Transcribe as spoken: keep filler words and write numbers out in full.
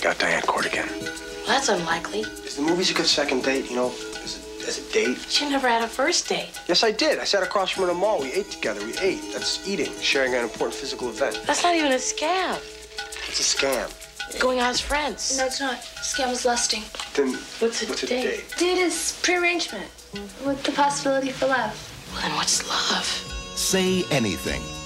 got Diane Court again. Well, that's unlikely. Is the movies a good second date, you know, as a, as a date? She never had a first date. Yes, I did. I sat across from her in the mall. We ate together. We ate. That's eating, sharing an important physical event. That's not even a scam. It's a scam. Going out as friends. No, it's not. Scam is lusting. Then What's a what's a date? date? Date is prearrangement with the possibility for love. Well, then what's love? Say Anything.